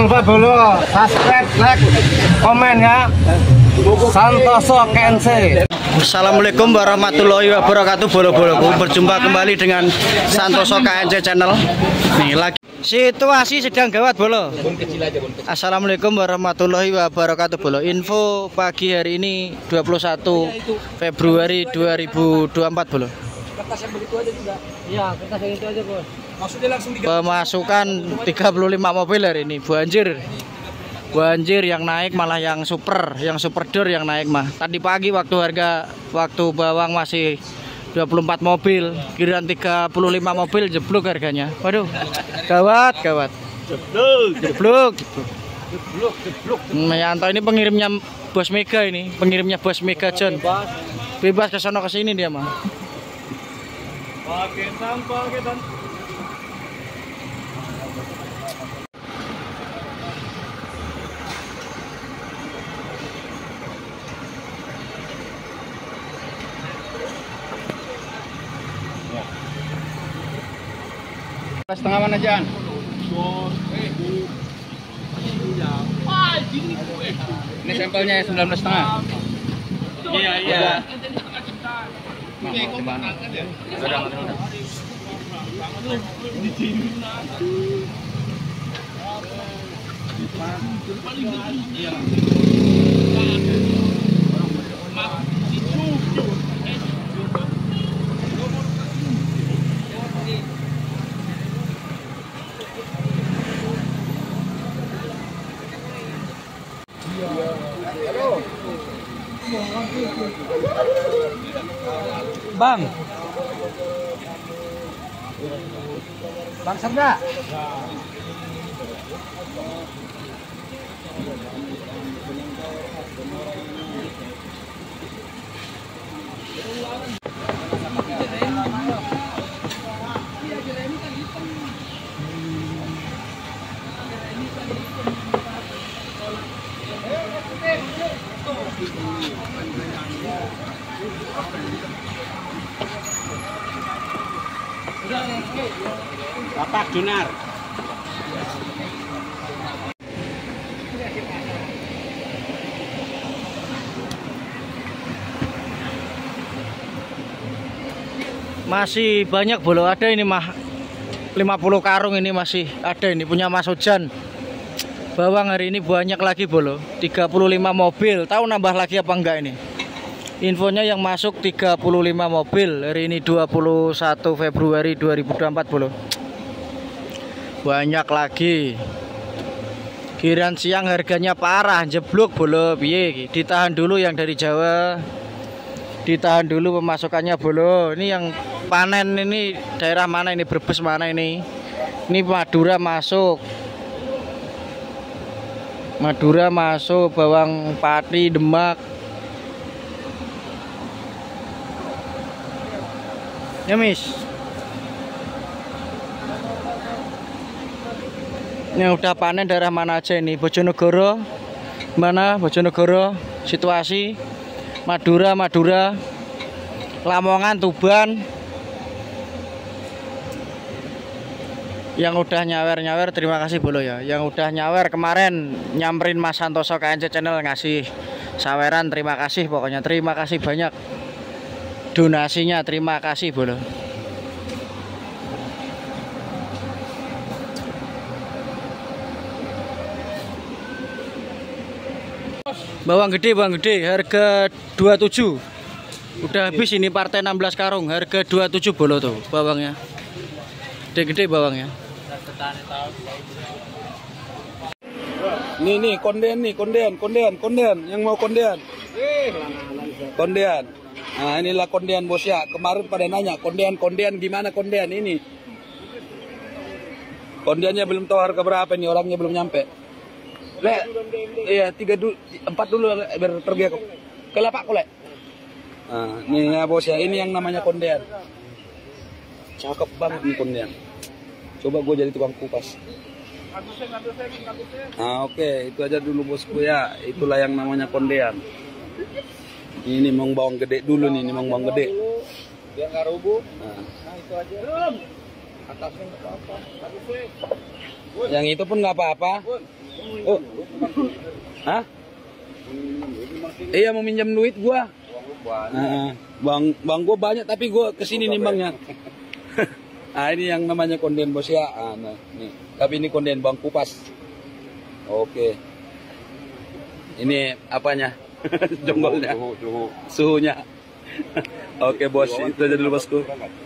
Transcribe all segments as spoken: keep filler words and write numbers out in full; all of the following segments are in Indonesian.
lupa dulu subscribe, like, komen ya. Santoso Kense. Assalamualaikum warahmatullahi wabarakatuh. Bolo-boloku, berjumpa kembali dengan Santoso K N C Channel. Nih lagi situasi sedang gawat bolo. Assalamualaikum warahmatullahi wabarakatuh bolo. Info pagi hari ini dua puluh satu Februari dua ribu dua puluh empat bolo. Kertas yang begitu aja juga. Iya, kertas yang itu aja bos. Maksudnya langsung Pemasukan tiga puluh lima mobil hari ini. Banjir. Banjir yang naik malah yang super, yang super door yang naik mah. Tadi pagi waktu harga waktu bawang masih dua puluh empat mobil, kirain tiga puluh lima mobil jeblok harganya. Waduh. Gawat, gawat. Jeblok, jeblok, jeblok, jeblok. Meyanto ini pengirimnya Bos Mega ini, pengirimnya Bos Mega John. Bebas ke sono ke sini dia mah. Pakai sampah kita. Setengah mana Jan? Ini sampelnya sembilan belas setengah. Iya iya. Mau di mana? Udah, udah, udah. Bang. Bang Sabda. Bapak Dunar. Masih banyak bolo, ada ini mah lima puluh karung ini masih ada ini punya Mas Ojan. Bawang hari ini banyak lagi bolo, tiga puluh lima mobil. Tahu nambah lagi apa enggak ini? Infonya yang masuk tiga puluh lima mobil hari ini dua puluh satu Februari dua ribu dua puluh empat bolo. Banyak lagi. Kirain siang harganya parah, jeblok bolo. Piye? Ditahan dulu yang dari Jawa. Ditahan dulu pemasukannya bolo. Ini yang panen ini daerah mana ini? Brebes mana ini? Ini Madura masuk. Madura masuk, bawang pati, Demak. Ya mis. Ini udah panen daerah mana aja ini? Bojonegoro. Mana? Bojonegoro. Situasi Madura, Madura. Lamongan, Tuban. Yang udah nyawer-nyawer terima kasih bolo ya. Yang udah nyawer kemarin nyamperin Mas Santoso K N C Channel ngasih saweran, terima kasih pokoknya. Terima kasih banyak. Donasinya terima kasih bolo. Bawang gede, bawang gede harga dua puluh tujuh. Udah habis ini partai enam belas karung, harga dua puluh tujuh bolo tuh bawangnya. Gede-gede bawangnya. Nih nih konden nih konden konden konden yang mau konden. Konden. Nah inilah konden bos ya. Kemarin pada nanya konden konden gimana konden ini. Kondennya belum tahu harga berapa nih, orangnya belum nyampe. Le, iya tiga dulu empat dulu biar pergi aku. Ke lapak kule. Nah ini ya bos ya, ini yang namanya konden. Cakep banget nih konden. Coba gue jadi tukang kupas. Nah oke okay. Itu aja dulu bosku ya. Itulah yang namanya kondean. Ini mau bawang gede dulu nih, ini mau bawang gede. Biar nggak rubuh. Nah. Nah itu aja. Atasnya nggak apa-apa. Yang itu pun nggak apa-apa. Oh. Hah? Iya mau minjam duit gua. Nah, bang, bang gua banyak tapi gua kesini nimbangnya. Ah ini yang namanya konden bos ya. Ah, nah, nih. Tapi ini konden bang kupas. Oke. Ini apanya? Jonggolnya. Suhu, suhu. Suhunya. Oke bos, itu aja dulu bosku.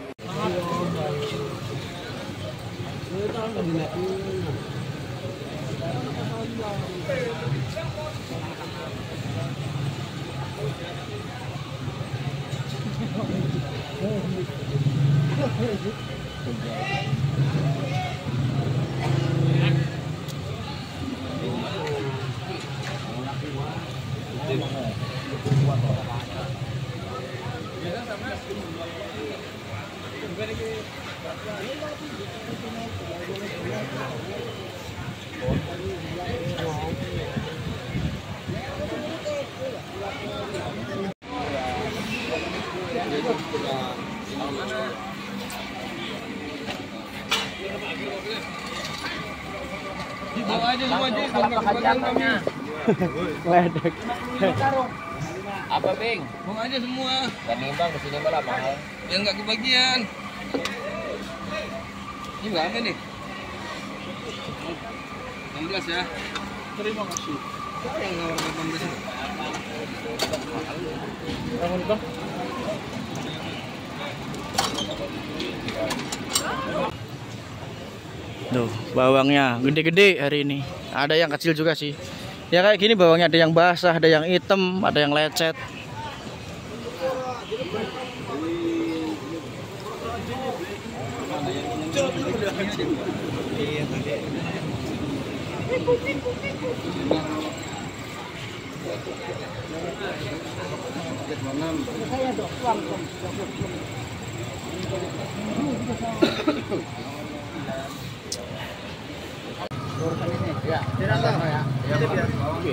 Dibawa aja semua aja, kalau Ledek. apa Bing? Bawa aja semua. Dan nimbang kesini malah mahal. Ya nggak kebagian. Ini berapa nih? enam belas ya. Terima kasih. Siapa yang nawar delapan belas ini? Bangun bang. Tuh, bawangnya gede-gede hari ini. Ada yang kecil juga sih. Ya kayak gini bawangnya, ada yang basah, ada yang hitam, ada yang lecet. Ya, tidak tahu ya. Ya, biar.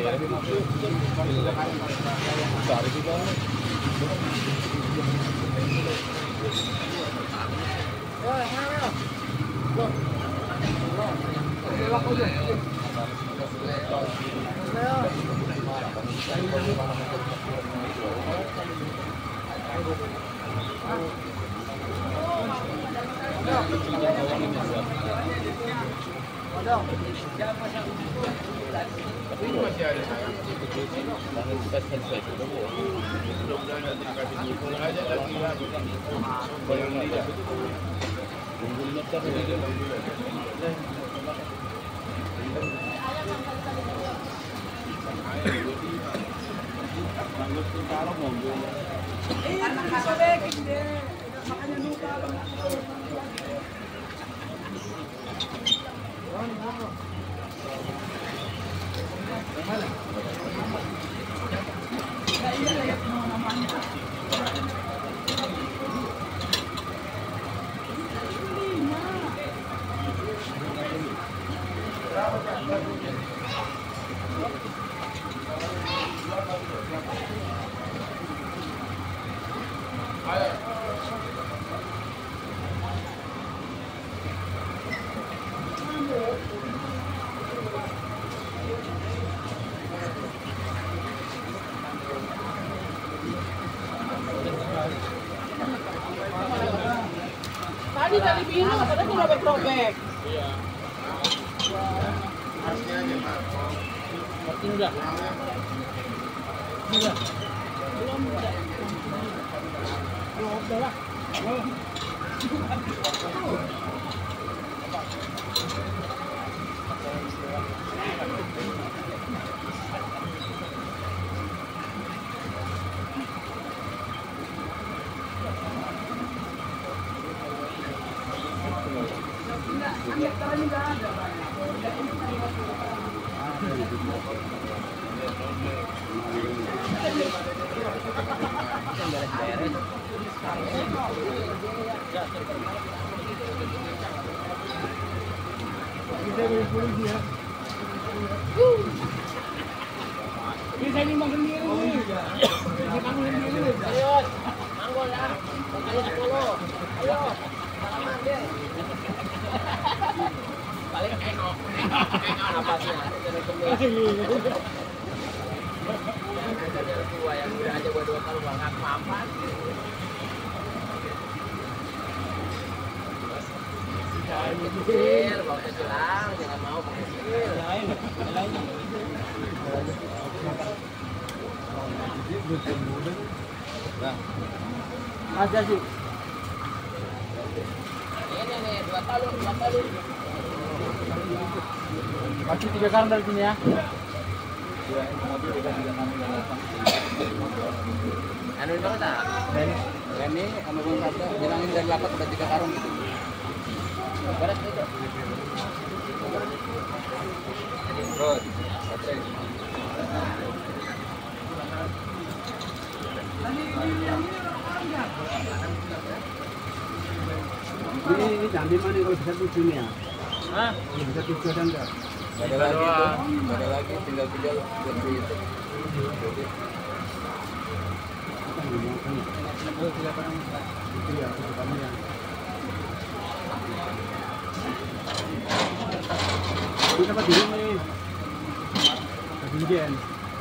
Tadi tadi bilang katanya tuh robek-robek. Iya. Harusnya aja Pak. Ngerti udah? Udah. Belum udah. Belum udah lah. Bisa nimbang sendiri nih. Nimbang sendiri. Ayo, manggol ya. Ayo sepuluh. Ayo. Salaman deh. paling engok. Engok apa sih? Jadi kemis. Tua yang udah aja gua dua kali nggak apa-apa. Kecil, bawa kecil lang, jangan mau bawa kecil. Ada sih. Ini nih, dua talur, dua talur. Maju tiga karung dari sini ya. Anu itu kata, Ini sama bang kata, bilangin dari lapak udah tiga karung gitu. beres itu. Terus, oke. Ini ini candi mana kalau bisa tujuh nih ya? Hah? Bisa tujuh ada enggak? Ada lagi tuh, ada lagi tinggal tiga lebih itu. Ini dapat dulu nih. Ketinggian.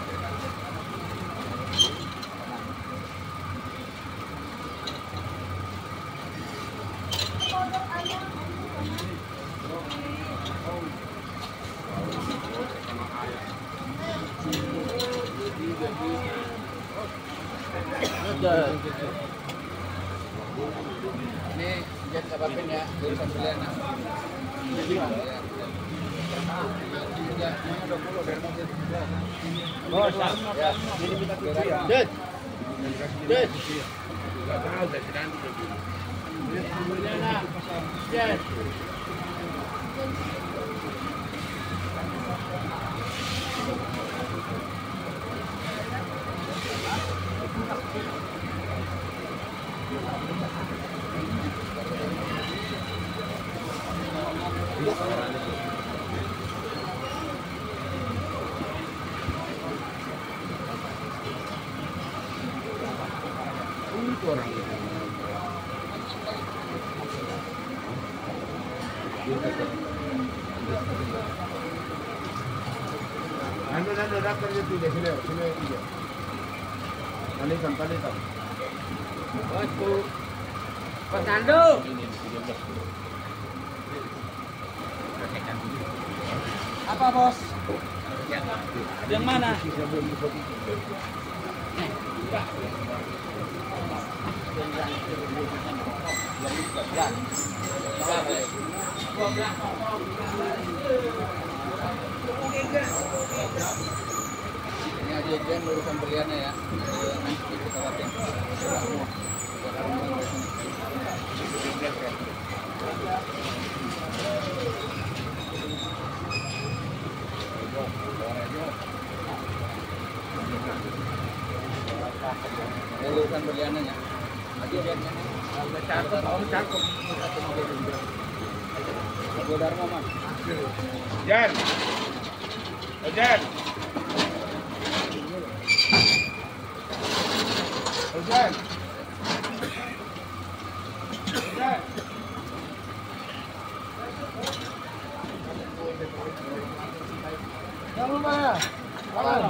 Ini jangan sabapin ya, urusan belian. Bos, ya. Ini kita tujuh ya. Dut. Dut. Enggak tahu dari nanti tujuh. Yes. Orang Ando ando dapat je tiga sini, sini tiga. Balikan, balikan. Bos, Bu. Bos Nando. Apa bos? Yang mana? Ini aja dia urusan beliannya ya. Nanti kita latihan. Ini urusan beliannya ya. Aja dia. Cakep, om cakep. Gua Dharma man. Jan. Jan. Jan. Jan. Jangan lupa ya. Kawan.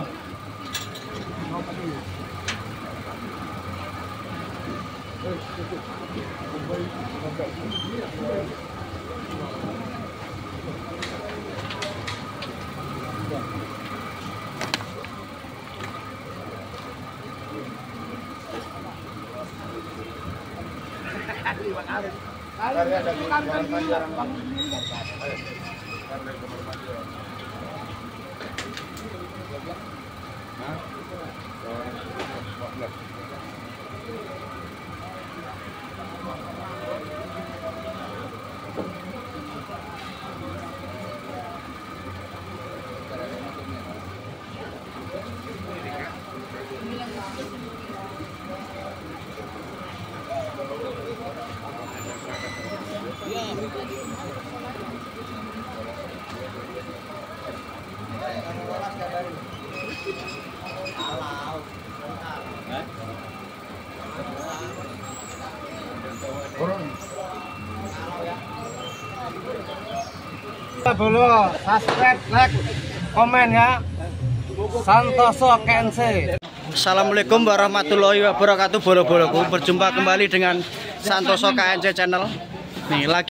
Bolo, subscribe, like, komen ya. Santoso K N C. Assalamualaikum warahmatullahi wabarakatuh, bolo-boloku. Berjumpa kembali dengan Santoso K N C channel. Nih lagi